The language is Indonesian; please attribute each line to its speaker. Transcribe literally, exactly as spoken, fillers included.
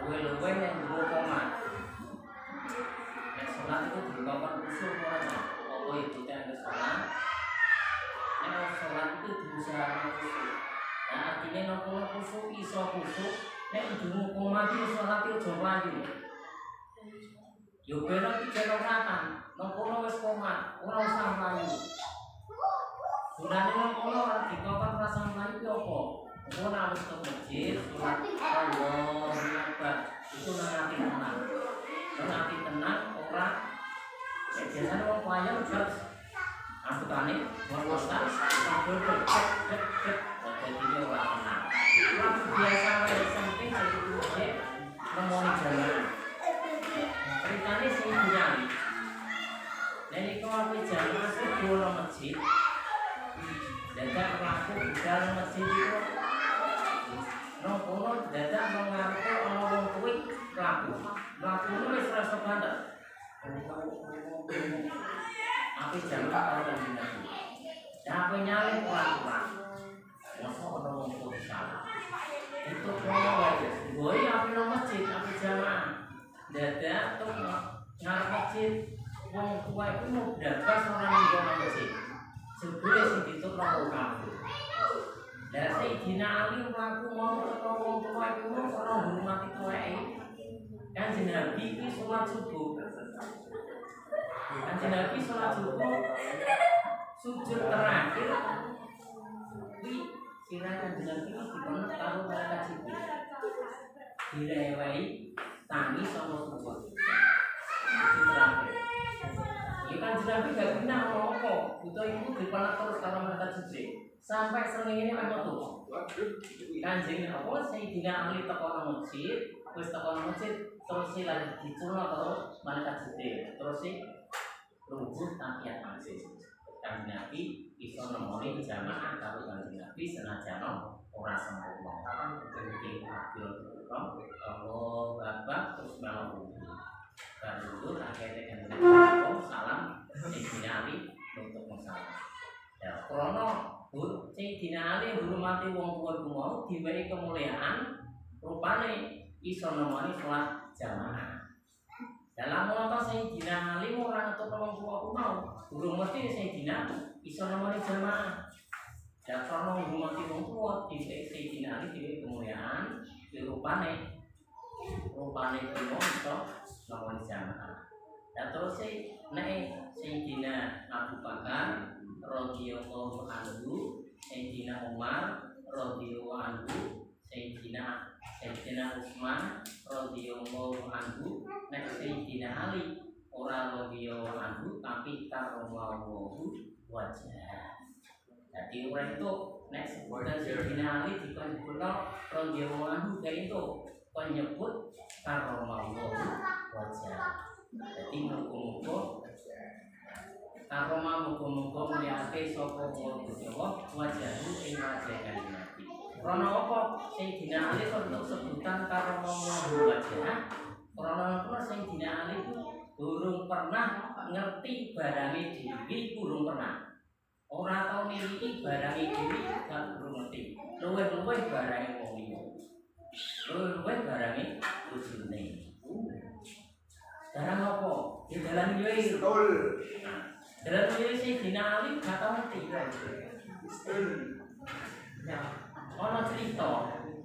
Speaker 1: luwe-luwe yang dulu komat. Nek sholat itu dikongkon khusyuk ora ta? Apa itu yang sholat? Nek sholat itu diusahakan khusyuk. Nah artinya nopo khusyuk iso khusyuk. Nek dulu komat itu sholat itu jauh lagi. Yo bener iki jero ratan. Nopo wis komat, ora usah mlayu. Gunane nopo ora dikongkon rasa mlayu ki apa? Engko nek wis ke masjid, sholat Allahu Akbar. Itu nanti tenang. Nanti tenang ora biasanya wong wayang terus angkutane ngorota sambil cek cek cek jadi ora tenang. Ora biasa wae penting jadi kuwi nemoni jalan. Ceritane sing nyari. Nek kok ape jalan sing ora masjid. Dadak pelaku budal masjid itu. Nang kono dadak mengaku ana wong kuwi pelaku. Pelaku wis rasa banget. Ape jalan karo kanjeng. Sampai nyalip pelan-pelan. Mosok ana wong kuwi salah. Itu kono wae. Boy ape nang masjid, ape jamaah. Dadak tuh ngarep masjid wong tua itu mau dapat orang minggu nang masjid. Sebule sing ditutup nang kafe. Lah Sayyidina Ali mlaku mau teko wong tua iku ora hormati tuweke. Kanjeng Nabi iki salat subuh. Kanjeng Nabi salat subuh sujud terakhir. Kuwi sira Kanjeng Nabi dikono karo malaikat Jibril. Direwehi tangi sama sujud. Sujud terakhir. Ya Kanjeng Nabi gak kenal apa, butuh ibu dipanak terus karo malaikat Jibril. Sampai srengenge ana tuh. Kanjeng apa Sayyidina Ali teko nang masjid, wis teko nang masjid terus lagi diculno karo malaikat Jibril. Terus si rujuk takiat masjid. Kanjeng Nabi iso nemoni jamaah karo Kanjeng Nabi senajan ora sempurna. Jadi akhir Allahu Akbar terus malam. Dan itu akhirnya Kanjeng salam Sayyidina Ali untuk masalah. Ya, krono Bur, Sayyidina Ali hormati wong tuwa mau diwehi kemuliaan rupane iso nemoni salat jamaah. Dalam monto Sayyidina Ali ora ngetut wong tuwa mau, durung mesti Sayyidina iso nemoni jamaah. Ya krono hormati wong tuwa diwehi Sayyidina Ali diwehi kemuliaan rupane rupane kuwi iso nemoni jamaah. Dan terus sih nek Sayyidina Abu Bakar radhiyallahu anhu, Sayyidina Umar radhiyallahu anhu, Sayyidina Sayyidina Utsman radhiyallahu anhu, nek Sayyidina Ali ora radhiyallahu anhu tapi karramallahu wajah. Jadi orang itu nek sebutan Sayyidina Ali disebutno radhiyallahu anhu kayak itu penyebut karramallahu wajah. Jadi muga-muga karoma muga-muga mulyake sapa Gusti Allah wajahu ing wajah Kanjeng Nabi. Karena apa Sayyidina Ali untuk sebutan karoma wajah? Karena apa Sayyidina Ali durung pernah ngerti barange dhewe, durung pernah. Ora tau miliki barange dhewe, gak durung ngerti. Luwih-luwih barange wong liya. Luwih-luwih barange bojone. Sekarang apa? Di dalam yo betul. Dalam yo Sayyidina Ali gak tau ngerti. Ya. Ono cerita